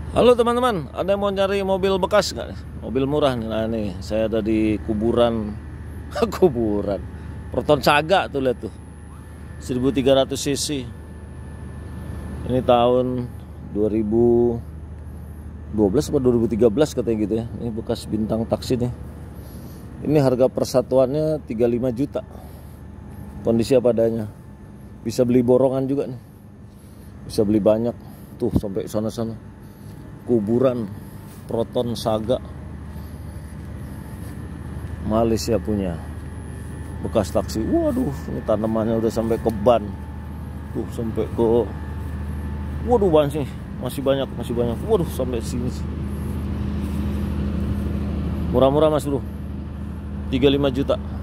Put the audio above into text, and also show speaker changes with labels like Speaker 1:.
Speaker 1: Halo teman-teman, ada yang mau nyari mobil bekas nggak? Mobil murah nih. Nah nih, saya ada di kuburan kuburan Proton Saga tuh, lihat tuh, 1300 cc. Ini tahun 2012 atau 2013 katanya gitu ya. Ini bekas bintang taksi nih. Ini harga persatuannya 35 juta. Kondisi apa adanya. Bisa beli borongan juga nih. Bisa beli banyak. Tuh sampai sana-sana. Kuburan Proton Saga, Malaysia punya, bekas taksi. Waduh, ini tanamannya udah sampai ke ban. Tuh sampai ke, waduh, banyak, masih banyak. Waduh, sampai sini. Murah-murah Mas Bro, 35 juta.